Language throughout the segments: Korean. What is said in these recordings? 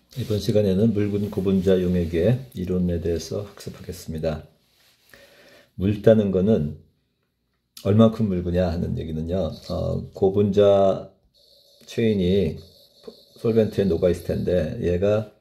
이번 시간에는 묽은 고분자 용액의 이론에 대해서 학습하겠습니다. 묽다는 것은 얼마큼 묽으냐 하는 얘기는요. 고분자 체인이 솔벤트에 녹아 있을 텐데 얘가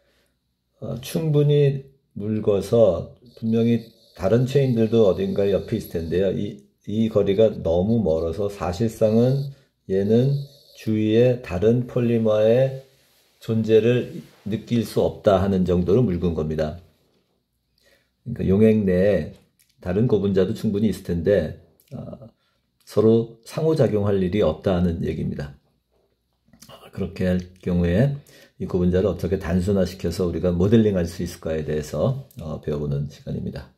충분히 묽어서 분명히 다른 체인들도 어딘가 옆에 있을 텐데요. 이 거리가 너무 멀어서 사실상은 얘는 주위에 다른 폴리머의 존재를 느낄 수 없다 하는 정도로 묽은 겁니다. 그러니까 용액 내에 다른 고분자도 충분히 있을 텐데 서로 상호작용할 일이 없다 하는 얘기입니다. 그렇게 할 경우에 이 고분자를 어떻게 단순화시켜서 우리가 모델링할 수 있을까에 대해서 배워보는 시간입니다.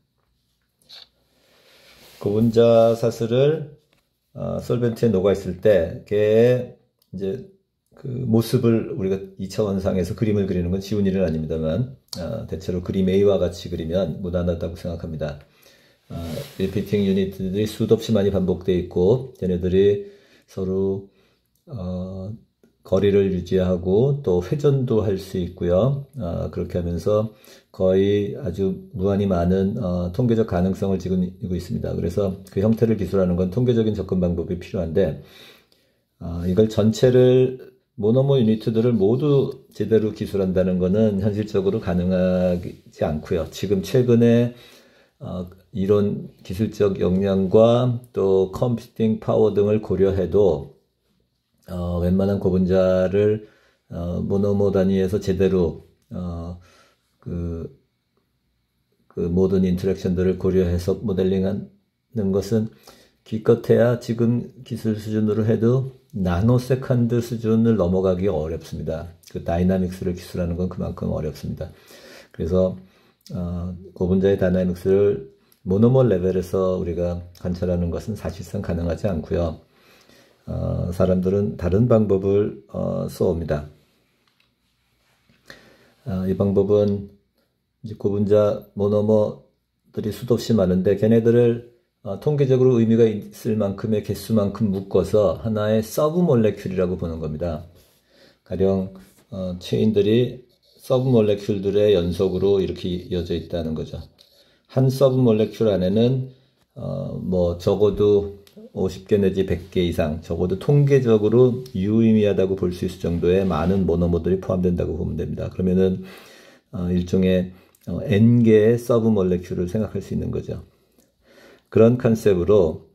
고분자 사슬을 솔벤트에 녹아 있을 때 걔의 이제 그 모습을 우리가 2차원상에서 그림을 그리는 건 쉬운 일은 아닙니다만 대체로 그림 A와 같이 그리면 무난하다고 생각합니다. 리피팅 유닛들이 수도 없이 많이 반복되어 있고 걔네들이 서로 거리를 유지하고 또 회전도 할 수 있고요. 그렇게 하면서 거의 아주 무한히 많은 통계적 가능성을 지니고 있습니다. 그래서 그 형태를 기술하는 건 통계적인 접근 방법이 필요한데 이걸 전체를 모노모 유니트들을 모두 제대로 기술한다는 것은 현실적으로 가능하지 않고요. 지금 최근에 이론 기술적 역량과 또 컴퓨팅 파워 등을 고려해도 웬만한 고분자를 모노모 단위에서 제대로 그 모든 인터랙션들을 고려해서 모델링하는 것은 기껏해야 지금 기술 수준으로 해도 나노세컨드 수준을 넘어가기 어렵습니다. 그 다이나믹스를 기술하는 건 그만큼 어렵습니다. 그래서 고분자의 다이나믹스를 모노몰 레벨에서 우리가 관찰하는 것은 사실상 가능하지 않고요. 사람들은 다른 방법을 써옵니다. 이 방법은 이제 고분자 모노머들이 수도 없이 많은데 걔네들을 통계적으로 의미가 있을 만큼의 개수만큼 묶어서 하나의 서브 몰레큘이라고 보는 겁니다. 가령 체인들이 서브 몰레큘들의 연속으로 이렇게 이어져 있다는 거죠. 한 서브 몰레큘 안에는 뭐 적어도 50개 내지 100개 이상, 적어도 통계적으로 유의미하다고 볼 수 있을 정도의 많은 모노머들이 포함된다고 보면 됩니다. 그러면은 일종의 N개의 서브 몰레큘을 생각할 수 있는 거죠. 그런 컨셉으로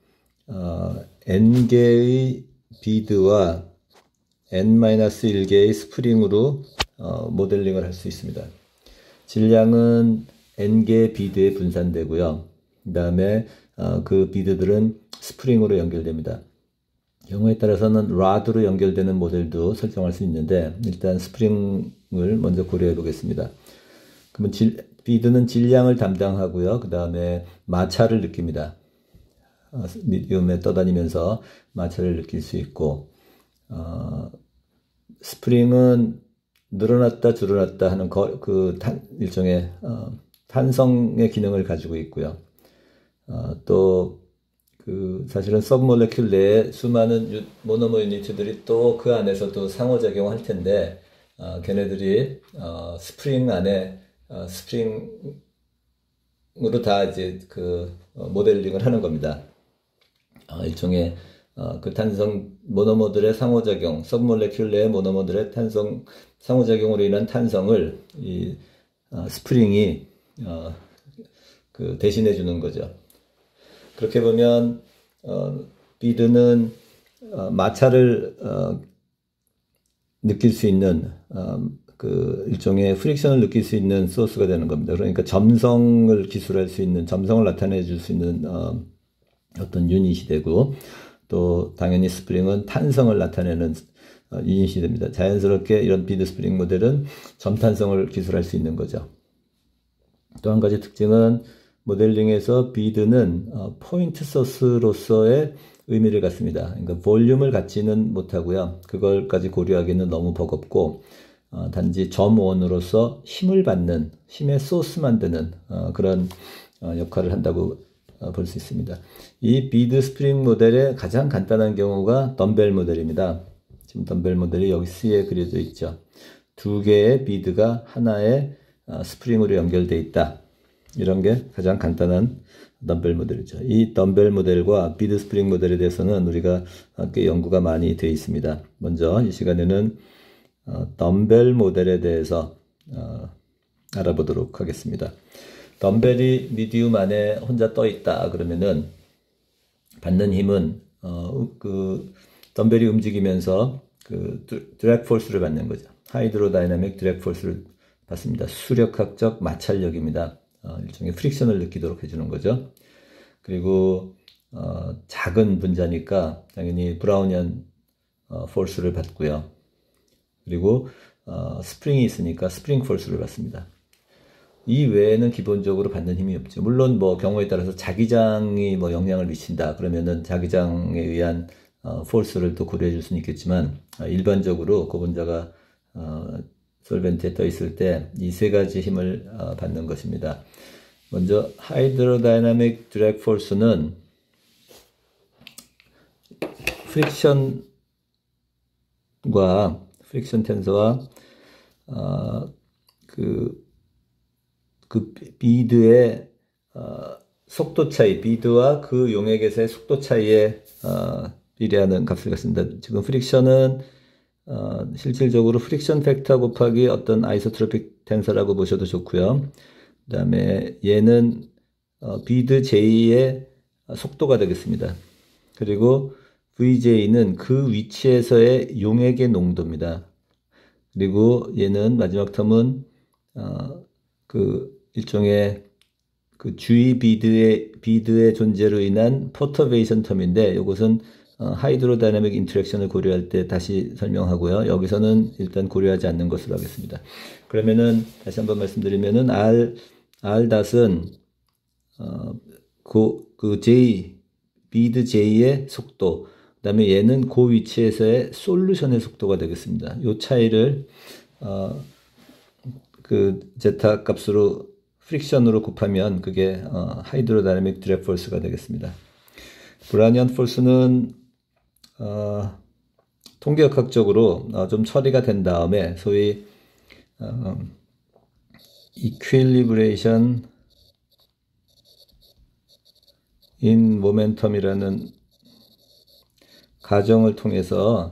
N개의 비드와 N-1개의 스프링으로 모델링을 할 수 있습니다. 질량은 N개의 비드에 분산되고요. 그 다음에 그 비드들은 스프링으로 연결됩니다. 경우에 따라서는 라드로 연결되는 모델도 설정할 수 있는데 일단 스프링을 먼저 고려해 보겠습니다. 그러면 비드는 질량을 담당하고요. 그 다음에 마찰을 느낍니다. 미디움에 떠다니면서 마찰을 느낄 수 있고 스프링은 늘어났다 줄어났다 하는 일종의 탄성의 기능을 가지고 있고요. 또 사실은 서브몰레큘 내에 수많은 모노머 유니트들이 또 그 안에서도 상호작용할 텐데 걔네들이 스프링 안에 스프링으로 다 이제 모델링을 하는 겁니다. 일종의 그 탄성 모노머들의 상호작용, 서브몰레큘 내의 모노머들의 상호작용으로 인한 탄성을 이 스프링이 대신해 주는 거죠. 그렇게 보면 비드는 마찰을 느낄 수 있는 일종의 프릭션을 느낄 수 있는 소스가 되는 겁니다. 그러니까 점성을 기술할 수 있는, 점성을 나타내 줄 수 있는 어떤 유닛이 되고 또 당연히 스프링은 탄성을 나타내는 유닛이 됩니다. 자연스럽게 이런 비드 스프링 모델은 점탄성을 기술할 수 있는 거죠. 또 한 가지 특징은 모델링에서 비드는 포인트 소스로서의 의미를 갖습니다. 그러니까 볼륨을 갖지는 못하고요. 그걸까지 고려하기는 너무 버겁고 단지 점원으로서 힘을 받는, 힘의 소스 만드는 그런 역할을 한다고 볼 수 있습니다. 이 비드 스프링 모델의 가장 간단한 경우가 덤벨 모델입니다. 지금 덤벨 모델이 여기 C에 그려져 있죠. 두 개의 비드가 하나의 스프링으로 연결되어 있다. 이런 게 가장 간단한 덤벨 모델이죠. 이 덤벨 모델과 비드 스프링 모델에 대해서는 우리가 꽤 연구가 많이 되어 있습니다. 먼저 이 시간에는 덤벨 모델에 대해서 알아보도록 하겠습니다. 덤벨이 미디움 안에 혼자 떠 있다 그러면은 받는 힘은 그 덤벨이 움직이면서 그 드래그 포스를 받는 거죠. 하이드로다이나믹 드래그 포스를 받습니다. 수력학적 마찰력입니다. 일종의 프릭션을 느끼도록 해주는 거죠. 그리고 작은 분자니까 당연히 브라우니안 포스를 받고요. 그리고 스프링이 있으니까 스프링 포스를 받습니다. 이 외에는 기본적으로 받는 힘이 없죠. 물론 뭐 경우에 따라서 자기장이 뭐 영향을 미친다 그러면은 자기장에 의한 포스를 또 고려해 줄 수는 있겠지만 일반적으로 고분자가 솔벤트에 떠 있을 때 이 세 가지 힘을 받는 것입니다. 먼저 하이드로다이나믹 드래그 포스는 프릭션 텐서와 그 비드의 속도 차이, 비드와 그 용액에서의 속도 차이에 비례하는 값을 갖습니다. 지금 프릭션은 실질적으로 프릭션 팩터 곱하기 어떤 아이소트로픽 텐서라고 보셔도 좋고요. 그 다음에 얘는 비드 J의 속도가 되겠습니다. 그리고 VJ는 그 위치에서의 용액의 농도입니다. 그리고 얘는 마지막 텀은 그 일종의 그 주위 비드의 존재로 인한 퍼터베이션 텀인데 이것은 하이드로다이나믹 인터랙션을 고려할 때 다시 설명하고요. 여기서는 일단 고려하지 않는 것으로 하겠습니다. 그러면은 다시 한번 말씀드리면은 R닷은 그 비드 J의 속도, 그 다음에 얘는 그 위치에서의 솔루션의 속도가 되겠습니다. 이 차이를 그 제타 값으로 프릭션으로 곱하면 그게 하이드로다이나믹 드래그 포스가 되겠습니다. 브라우니안 포스는 통계학적으로 좀 처리가 된 다음에 소위 equilibration in momentum이라는 가정을 통해서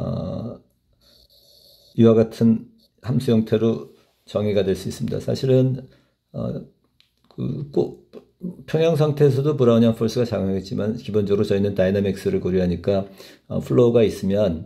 이와 같은 함수 형태로 정의가 될 수 있습니다. 사실은 꼭 평형 상태에서도 브라우니안 포스가 작용했지만 기본적으로 저희는 다이나믹스를 고려하니까 플로우가 있으면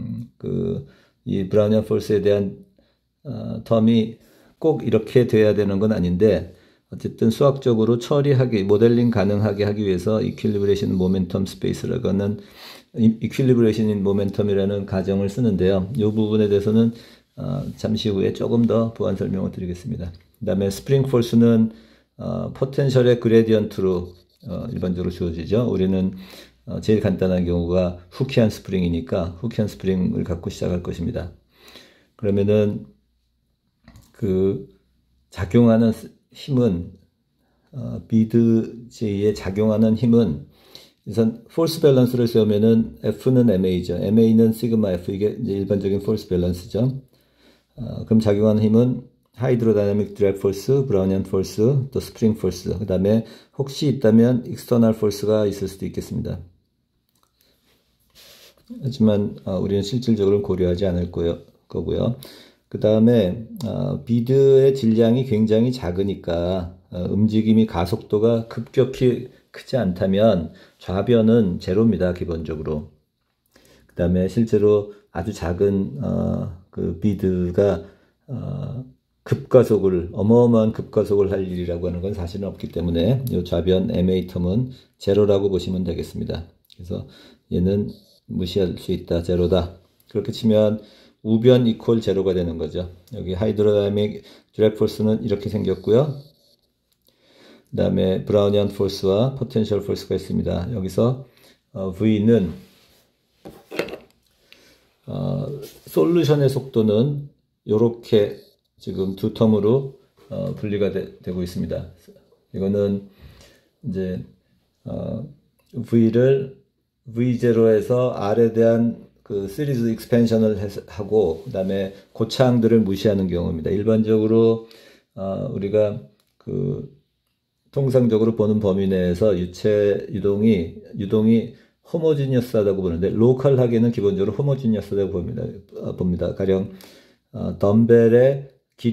이 브라우니안 포스에 대한 텀이 꼭 이렇게 돼야 되는 건 아닌데 어쨌든 수학적으로 처리하기, 모델링 가능하게 하기 위해서 이퀄리브레이션 모멘텀 스페이스라고는 이퀄리브레이션 모멘텀이라는 가정을 쓰는데요. 이 부분에 대해서는 잠시 후에 조금 더 보완 설명을 드리겠습니다. 그 다음에 스프링 포스는 포텐셜의 그레디언트로 일반적으로 주어지죠. 우리는 제일 간단한 경우가 후키한 스프링이니까 후키한 스프링을 갖고 시작할 것입니다. 그러면은 그 작용하는 힘은 비드 J에 작용하는 힘은 우선 폴스 밸런스를 세우면은 F는 MA죠. MA는 시그마 F, 이게 이제 일반적인 폴스 밸런스죠. 그럼 작용하는 힘은 하이드로다이나믹 드래그 포스, 브라우니안 포스, 또 스프링 포스, 그 다음에 혹시 있다면 익스터널 포스가 있을 수도 있겠습니다. 하지만 우리는 실질적으로 고려하지 않을 거고요. 그 다음에 비드의 질량이 굉장히 작으니까 움직임이 가속도가 급격히 크지 않다면 좌변은 제로입니다. 기본적으로. 그 다음에 실제로 아주 작은 그 비드가 어마어마한 급가속을 할 일이라고 하는 건 사실은 없기 때문에 이 좌변 MA 텀은 제로라고 보시면 되겠습니다. 그래서 얘는 무시할 수 있다, 제로다. 그렇게 치면 우변 이퀄 제로가 되는 거죠. 여기 하이드로다이나믹 드래그 포스는 이렇게 생겼고요. 그 다음에 브라우니안 포스와 포텐셜 포스가 있습니다. 여기서 V는 솔루션의 속도는 이렇게 지금 두 텀으로 분리가 되고 있습니다. 이거는 이제 V를 V0에서 R에 대한 그 시리즈 익스펜션을 하고 그다음에 고차항들을 무시하는 경우입니다. 일반적으로 우리가 그 통상적으로 보는 범위 내에서 유체 유동이 호모지니어스하다고 보는데 로컬하게는 기본적으로 호모지니어스하다고 봅니다. 가령 덤벨의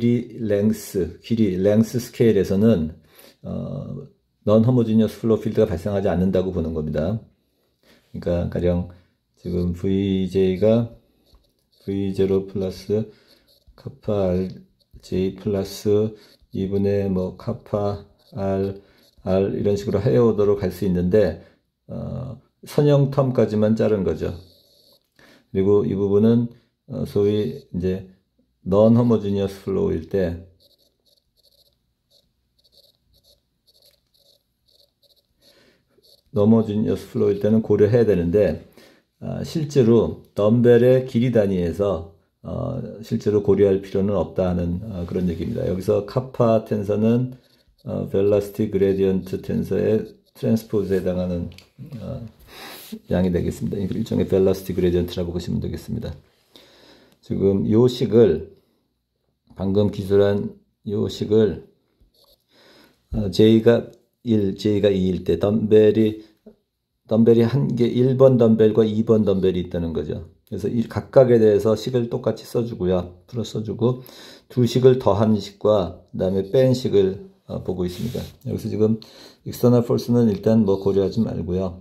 랭스 스케일에서는 넌 호모지니어스 플로우 필드가 발생하지 않는다고 보는 겁니다. 그러니까 가령 지금 VJ가 V0 플러스 카파 RJ 플러스 2분의 뭐 카파 R 이런 식으로 하이어 오더로 갈 수 있는데 선형 텀까지만 자른 거죠. 그리고 이 부분은 소위 이제 non homogeneous flow일 때 homogeneous flow일 때는 고려해야 되는데 실제로 덤벨의 길이 단위에서 실제로 고려할 필요는 없다 하는 그런 얘기입니다. 여기서 카파 텐서는 velocity gradient 텐서의 트랜스포즈에 해당하는 양이 되겠습니다. 일종의 velocity gradient라고 보시면 되겠습니다. 지금 요 식을 방금 기술한 요 식을 J가 1, J가 2일 때 덤벨이 한 개 1번 덤벨과 2번 덤벨이 있다는 거죠. 그래서 이 각각에 대해서 식을 똑같이 써주고요. 풀어 써주고 두 식을 더한 식과 그 다음에 뺀 식을 보고 있습니다. 여기서 지금 external force는 일단 뭐 고려하지 말고요.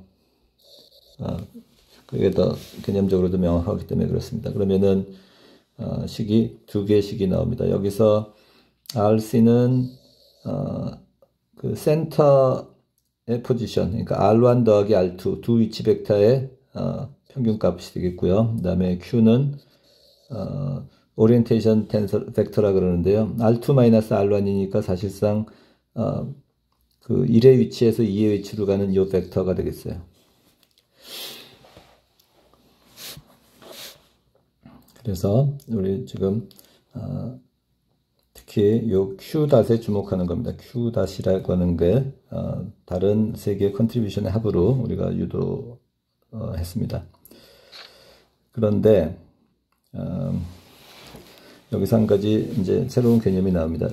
그게 더 개념적으로도 명확하기 때문에 그렇습니다. 그러면은 식이 두 개의 식이 나옵니다. 여기서 RC는 그 센터의 포지션, 그러니까 R1 더하기 R2 두 위치 벡터의 평균 값이 되겠고요. 그 다음에 Q는 오리엔테이션 텐서 벡터라 그러는데요. R2-R1이니까 사실상 그 1의 위치에서 2의 위치로 가는 이 벡터가 되겠어요. 그래서 우리 지금 특히 요 Q-에 주목하는 겁니다. Q-이라고 하는 게 다른 세 개의 컨트리뷰션의 합으로 우리가 유도했습니다. 그런데 여기서 한 가지 이제 새로운 개념이 나옵니다.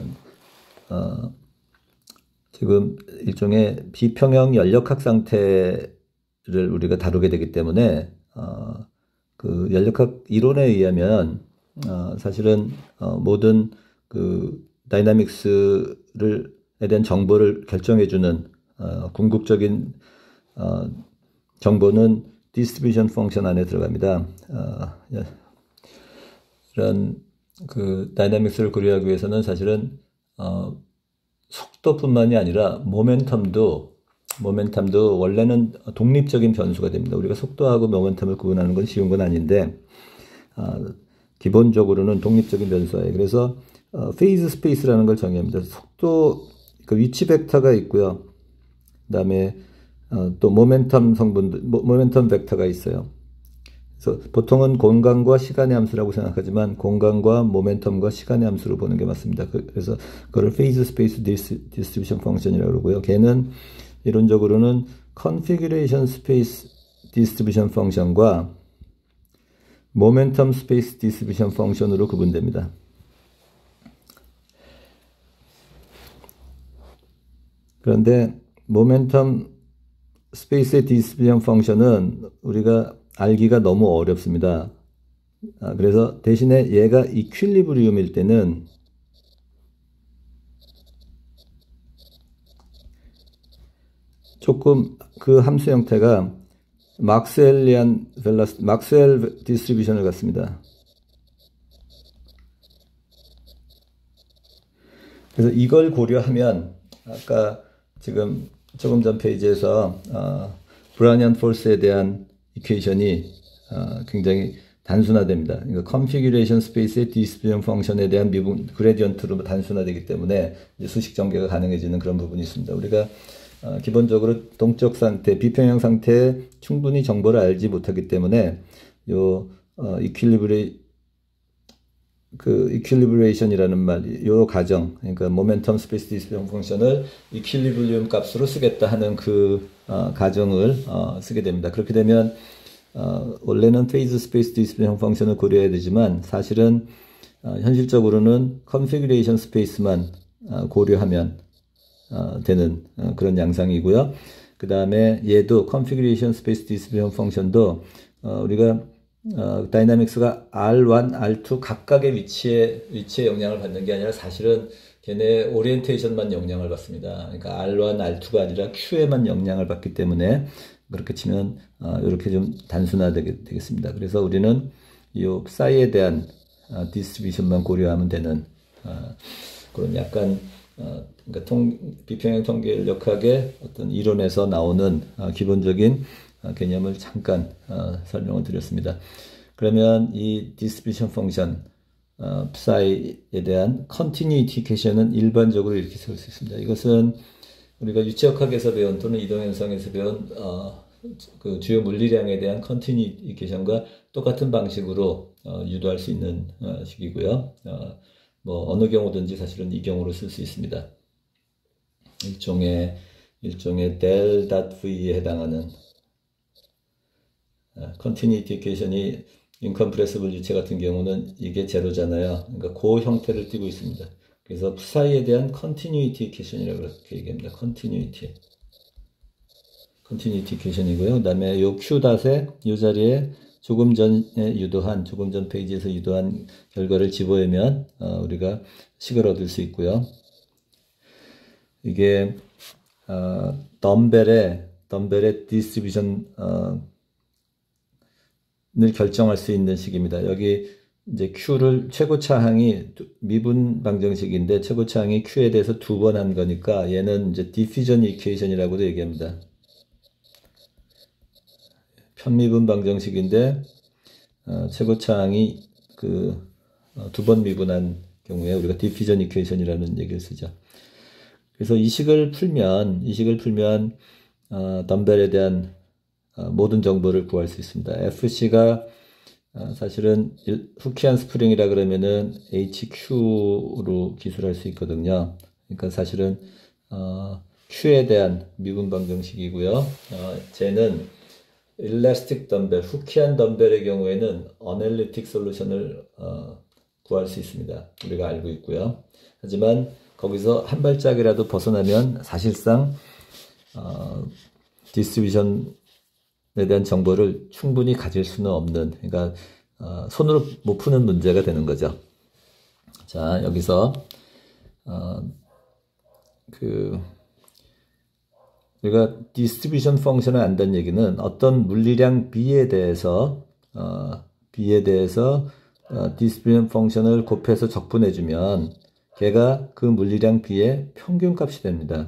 지금 일종의 비평형 연력학 상태를 우리가 다루게 되기 때문에 그 연력학 이론에 의하면 사실은 모든 그 다이나믹스에 대한 정보를 결정해주는 궁극적인 정보는 디스트리뷰션 펑션 안에 들어갑니다. 이런 그 다이나믹스를 고려하기 위해서는 사실은 속도뿐만이 아니라 모멘텀도 원래는 독립적인 변수가 됩니다. 우리가 속도하고 모멘텀을 구분하는 건 쉬운 건 아닌데 기본적으로는 독립적인 변수예요. 그래서 페이즈 스페이스라는 걸 정의합니다. 속도 그 위치 벡터가 있고요. 그다음에 또 모멘텀 벡터가 있어요. 그래서 보통은 공간과 시간의 함수라고 생각하지만 공간과 모멘텀과 시간의 함수로 보는 게 맞습니다. 그래서 그걸 페이즈 스페이스 디스트리뷰션 펑션이라고 그러고요. 걔는 이론적으로는 컨피규레이션 스페이스 디스트리뷰션 펑션과 모멘텀 스페이스 디스트리뷰션 펑션으로 구분됩니다. 그런데 모멘텀 스페이스의 디스트리뷰션 펑션은 우리가 알기가 너무 어렵습니다. 그래서 대신에 얘가 이퀄리브리움일 때는 조금 그 함수 형태가 막스웰 디스트리뷰션을 갖습니다. 그래서 이걸 고려하면 아까 지금 조금 전 페이지에서 브라니안 폴스에 대한 이퀘이션이 굉장히 단순화됩니다. 그러니까 컨피규레이션 스페이스의 디스트리뷰션 펑션에 대한 미분 그레디언트로 단순화되기 때문에 이제 수식 전개가 가능해지는 그런 부분이 있습니다. 우리가 기본적으로 동적 상태, 비평형 상태에 충분히 정보를 알지 못하기 때문에 요 이퀄리브레이션이라는 말, 요 가정, 그러니까 모멘텀 스페이스 디스트리뷰션 펑션을 이퀄리브리움 값으로 쓰겠다 하는 그 가정을 쓰게 됩니다. 그렇게 되면 원래는 페이즈 스페이스 디스플레이 펑션을 고려해야 되지만 사실은 현실적으로는 컨피그레이션 스페이스만 고려하면 되는 그런 양상이고요. 그 다음에 얘도 컨피그레이션 스페이스 디스플레이 펑션도 우리가 다이나믹스가 R1, R2 각각의 위치에 영향을 받는 게 아니라 사실은 걔네 오리엔테이션만 영향을 받습니다. 그러니까 R1, R2가 아니라 Q에만 영향을 받기 때문에 그렇게 치면 이렇게 좀 단순화되겠습니다. 그래서 우리는 이 psi에 대한 디스트리뷰션만 고려하면 되는 그런 약간 그러니까 비평형 통계력학의 어떤 이론에서 나오는 기본적인 개념을 잠깐 설명을 드렸습니다. 그러면 이 디스트리뷰션 펑션 psi에 대한 컨티뉴이티케이션은 일반적으로 이렇게 세울 수 있습니다. 이것은 우리가 유체역학에서 배운 또는 이동현상에서 배운 그 주요 물리량에 대한 컨티뉴이케이션과 똑같은 방식으로 유도할 수 있는 식이고요. 뭐 어느 경우든지 사실은 이 경우로 쓸 수 있습니다. 일종의 del.v에 해당하는 컨티뉴이티케이션이 인컴프레시블 유체 같은 경우는 이게 제로잖아요. 그러니까 그 형태를 띠고 있습니다. 그래서 psi에 대한 컨티뉴이티케이션이라고 그렇게 얘기합니다. 컨티뉴이티케이션이고요. 그 다음에 요 Q.에 이 자리에 조금 전 페이지에서 유도한 결과를 집어넣으면 우리가 식을 얻을 수 있고요. 이게 덤벨의 디스트리뷰션을 결정할 수 있는 식입니다. 여기 이제 Q를 최고차항이 미분 방정식인데 최고차항이 Q에 대해서 2번 한 거니까 얘는 이제 디퓨전 이퀘이션이라고도 얘기합니다. 편미분 방정식인데 최고차항이 그 2번 미분한 경우에 우리가 디퓨전 이퀘이션이라는 얘기를 쓰죠. 그래서 이 식을 풀면 덤벨에 대한 모든 정보를 구할 수 있습니다. FC가 사실은 후키안 스프링이라 그러면은 HQ로 기술할 수 있거든요. 그러니까 사실은 Q에 대한 미분 방정식이고요. 쟤는 일라스틱 덤벨, 후키안 덤벨의 경우에는 어널리틱 솔루션을 구할 수 있습니다. 우리가 알고 있고요. 하지만 거기서 한 발짝이라도 벗어나면 사실상 디스트리뷰션에 대한 정보를 충분히 가질 수는 없는, 그러니까 손으로 못 푸는 문제가 되는 거죠. 자, 여기서 우리가 디스트리뷰션 펑션을 안다는 얘기는 어떤 물리량 B에 대해서 디스트리뷰션 펑션을 곱해서 적분해주면 걔가 그 물리량 B의 평균값이 됩니다.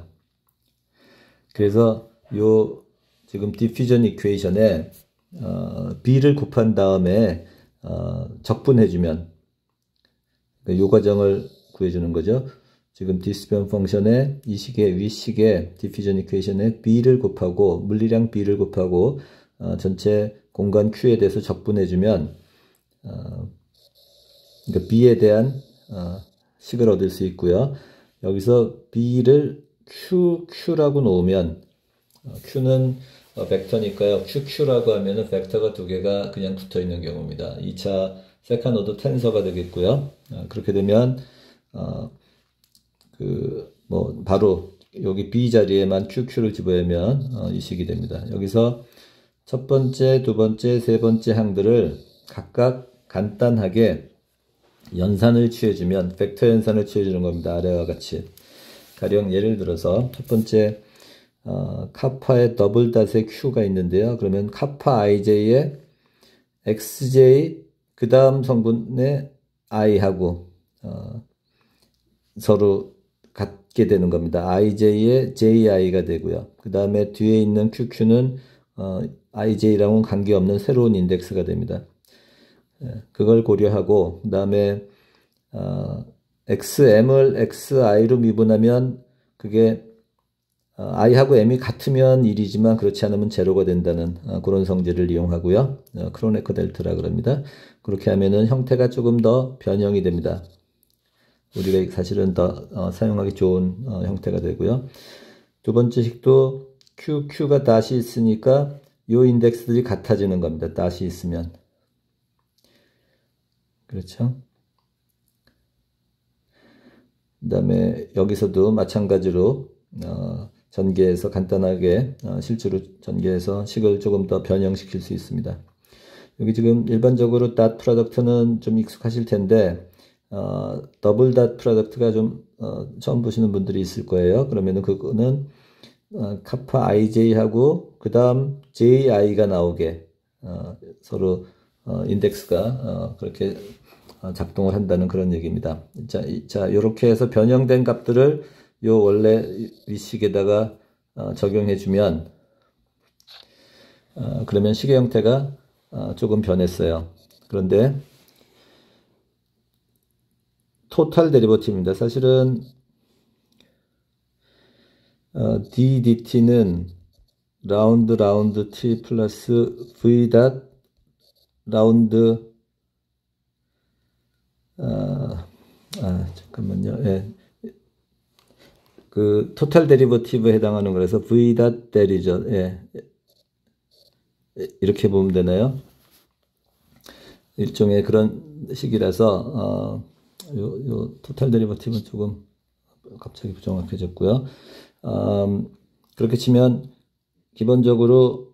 그래서 요 지금 디퓨전 이퀘이션에 B를 곱한 다음에 적분해주면 요 과정을 구해주는 거죠. 지금 디스트리뷰션 펑션의 이 식의 위식의 디퓨전 이퀘이션에 B를 곱하고 물리량 B를 곱하고 전체 공간 Q에 대해서 적분해주면 그러니까 B에 대한 식을 얻을 수 있고요. 여기서 B를 QQ라고 놓으면 Q는 벡터니까요. QQ라고 하면은 벡터가 두 개가 그냥 붙어 있는 경우입니다. 2차 세컨 오더 텐서가 되겠고요. 그렇게 되면 바로 여기 B 자리에만 QQ를 집어넣으면 이 식이 됩니다. 여기서 첫 번째, 두 번째, 세 번째 항들을 각각 간단하게 연산을 취해주면 벡터 연산을 취해주는 겁니다. 아래와 같이. 가령 예를 들어서 첫 번째 카파의 더블 닷의 Q가 있는데요. 그러면 카파 IJ의 XJ 그 다음 성분의 I하고 서로 같게 되는 겁니다. IJ의 JI가 되고요. 그 다음에 뒤에 있는 QQ는 IJ랑은 관계없는 새로운 인덱스가 됩니다. 그걸 고려하고 그 다음에 XM을 XI로 미분하면 그게 I하고 M이 같으면 1이지만 그렇지 않으면 제로가 된다는 그런 성질을 이용하고요. 크로네커 델타라 그럽니다. 그렇게 하면은 형태가 조금 더 변형이 됩니다. 우리가 사실은 더 사용하기 좋은 형태가 되고요. 두 번째 식도 QQ가 다시 있으니까 요 인덱스들이 같아지는 겁니다. 닷이 있으면. 그렇죠? 그 다음에 여기서도 마찬가지로 전개해서 간단하게 실제로 전개해서 식을 조금 더 변형시킬 수 있습니다. 여기 지금 일반적으로 닷 프로덕트는 좀 익숙하실 텐데 더블 닷 프로덕트가 좀 처음 보시는 분들이 있을 거예요. 그러면은 그거는 카파 ij하고 그 다음 ji가 나오게 서로 인덱스가 그렇게 작동을 한다는 그런 얘기입니다. 자, 요렇게 해서 변형된 값들을 요 원래 위식에다가 적용해 주면 그러면 식의 형태가 조금 변했어요. 그런데 토탈 데리버티브입니다. 사실은 ddt는 라운드 t 플러스 v 닷 라운드 잠깐만요. 예. 그 토탈 데리버티브에 해당하는 거라서 v 닷 데리죠. 예. 이렇게 보면 되나요? 일종의 그런 식이라서 요 토탈 데리버티브는 조금 갑자기 부정확해졌고요. 그렇게 치면 기본적으로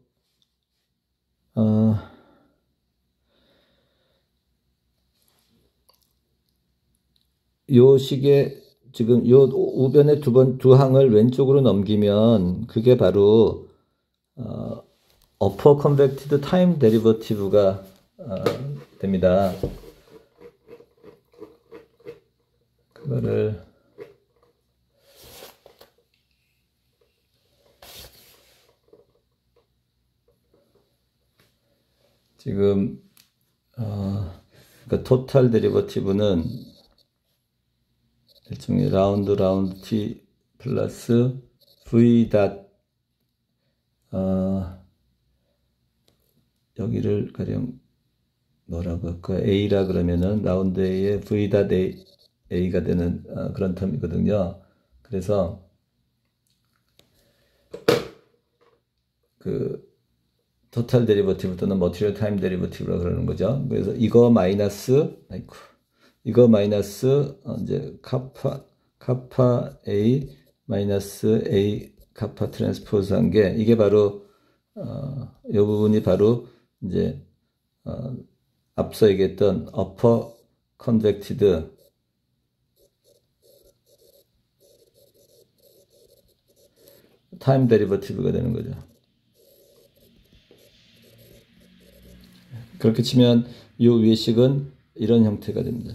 요 식의 지금 요 우변의 두 항을 왼쪽으로 넘기면 그게 바로 어퍼 컨벡티드 타임 데리버티브가 됩니다. 그거를 지금 그러니까 토탈 데리버티브는 일종의 라운드 t 플러스 v 닷 여기를 가령 뭐라고 할까 a라 그러면은 라운드 a의 v 닷 a가 되는 그런 텀이거든요. 그래서 그 토탈 데리버티브 또는 머티리얼 타임 데리버티브라 그러는 거죠. 그래서 이거 마이너스 이제 카파 a 마이너스 a 카파 트랜스포즈 한 게 이게 바로 이 부분이 바로 이제 앞서 얘기했던 어퍼 컨벡티드 타임 데리버티브가 되는 거죠. 그렇게 치면 이 위의 식은 이런 형태가 됩니다.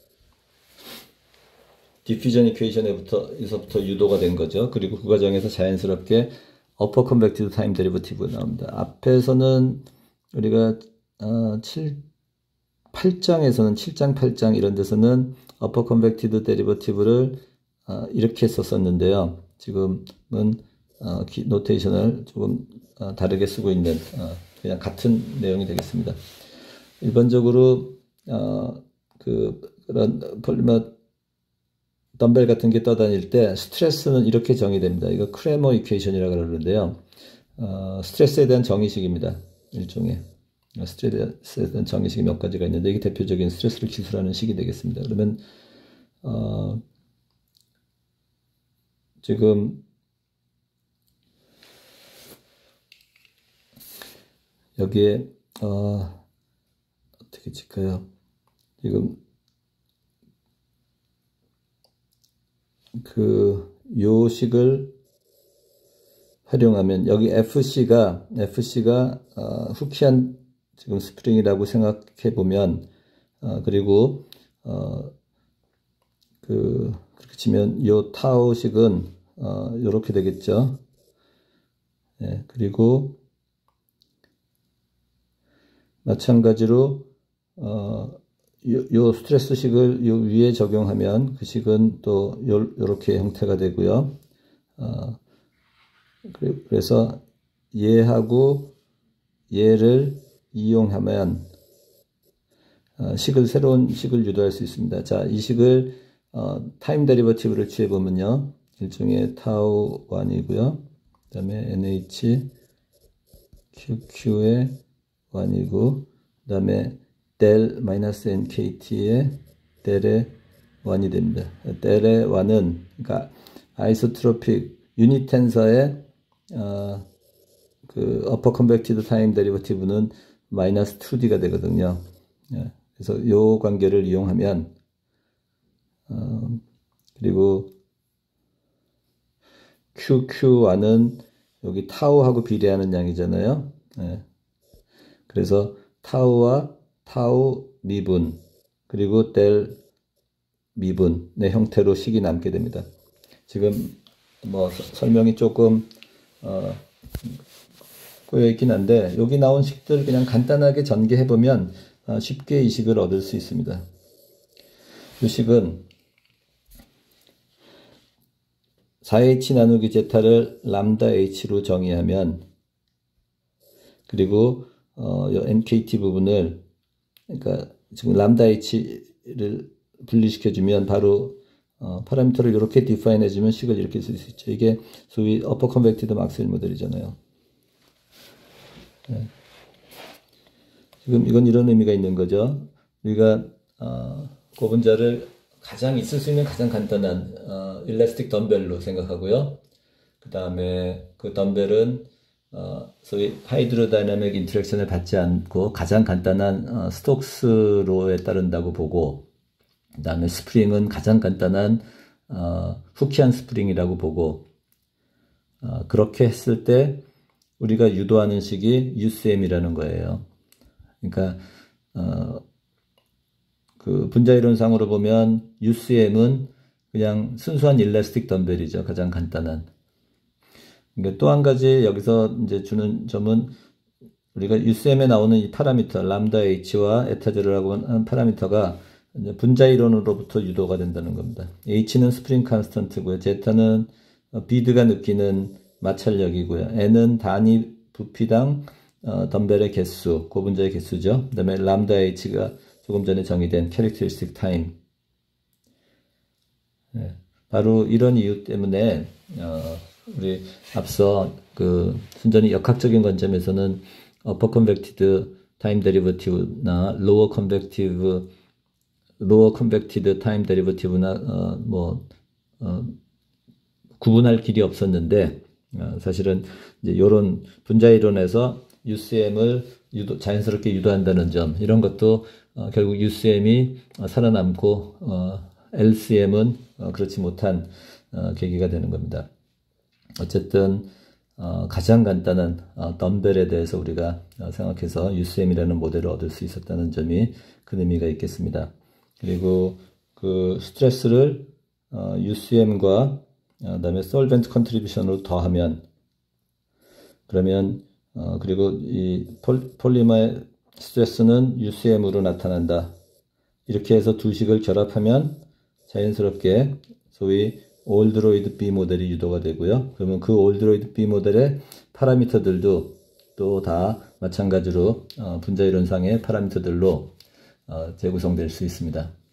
디퓨전 이퀘이션에서부터 유도가 된 거죠. 그리고 그 과정에서 자연스럽게 어퍼 컨벡티드 타임 데리버티브가 나옵니다. 앞에서는 우리가 8장에서는 7장, 8장 이런 데서는 어퍼 컨벡티드 데리버티브를 이렇게 썼었는데요. 지금은 노테이션을 조금 다르게 쓰고 있는 그냥 같은 내용이 되겠습니다. 일반적으로 그런 폴리머 덤벨 같은 게 떠다닐 때 스트레스는 이렇게 정의됩니다. 이거 크레머 이퀘이션이라고 그러는데요. 스트레스에 대한 정의식입니다. 일종의 스트레스에 대한 정의식이 몇 가지가 있는데 이게 대표적인 스트레스를 기술하는 식이 되겠습니다. 그러면 지금 여기에 어떻게 칠까요? 지금 요 식을 활용하면 여기 FC가 후키한 지금 스프링이라고 생각해 보면 그리고 그렇게 치면 요 타우식은 요렇게 되겠죠. 예, 그리고 마찬가지로 요 스트레스식을 요 위에 적용하면 그 식은 또 요렇게 형태가 되고요. 그래서 얘하고 얘를 이용하면 새로운 식을 유도할 수 있습니다. 자, 이 식을 타임 데리버티브를 취해 보면요. 일종의 타우 1이고요. 그다음에 nh QQ의 1이고 그 다음에 델 마이너스 NKT의 델의 1이 됩니다. 델의 1은 그러니까 아이소트로픽 유닛 텐서의 그 어퍼 컨벡티드 타임 데리버티브는 마이너스 2D가 되거든요. 예, 그래서 이 관계를 이용하면 그리고 QQ1은 여기 타우하고 비례하는 양이잖아요. 예, 그래서 타우와 타우 미분 그리고 델 미분의 형태로 식이 남게 됩니다. 지금 뭐 설명이 조금 꼬여 있긴 한데 여기 나온 식들 그냥 간단하게 전개해 보면 쉽게 이 식을 얻을 수 있습니다. 이 식은 4H 나누기 제타를 람다 H로 정의하면 그리고 NKT 부분을 그러니까 지금 람다 H를 분리시켜주면 바로 파라미터를 이렇게 디파인 해주면 식을 이렇게 쓸 수 있죠. 이게 소위 어퍼 컨벡티드 막스웰 모델이잖아요. 네. 지금 이건 이런 의미가 있는 거죠. 우리가 고분자를 가장 있을 수 있는 가장 간단한 일라스틱 덤벨로 생각하고요. 그 다음에 그 덤벨은 소위 하이드로다이나믹 인터랙션을 받지 않고 가장 간단한 스톡스 로에 따른다고 보고 그 다음에 스프링은 가장 간단한 후키안 스프링이라고 보고 그렇게 했을 때 우리가 유도하는 식이 UCM이라는 거예요. 그러니까 그 분자이론상으로 보면 UCM은 그냥 순수한 일라스틱 덤벨이죠. 가장 간단한. 그러니까 또 한 가지 여기서 이제 주는 점은 우리가 UCM에 나오는 이 파라미터 람다 H와 에타제로라고 하는 파라미터가 분자이론으로부터 유도가 된다는 겁니다. H는 스프링 컨스턴트고요. 제타는 비드가 느끼는 마찰력이고요. N은 단위 부피당 덤벨의 개수, 고분자의 개수죠. 그 다음에 람다 H가 조금 전에 정의된 캐릭터리스틱 타임. 네, 바로 이런 이유 때문에 우리 앞서 그 순전히 역학적인 관점에서는 어퍼 컨벡티드 타임 데리버티브나 로어 컨벡티드 타임 데리버티브나 구분할 길이 없었는데 사실은 이제 이런 분자이론에서 UCM을 자연스럽게 유도한다는 점 이런 것도 결국 UCM이 살아남고 LCM은 그렇지 못한 계기가 되는 겁니다. 어쨌든 가장 간단한 덤벨에 대해서 우리가 생각해서 UCM이라는 모델을 얻을 수 있었다는 점이 큰 의미가 있겠습니다. 그리고 그 스트레스를 UCM과 그다음에 솔벤트 컨트리뷰션으로 더하면 그러면 그리고 이 폴리머의 스트레스는 UCM으로 나타난다. 이렇게 해서 두 식을 결합하면 자연스럽게 소위 올드로이드 B 모델이 유도가 되고요. 그러면 그 올드로이드 B 모델의 파라미터들도 또 다 마찬가지로 분자이론상의 파라미터들로 재구성될 수 있습니다.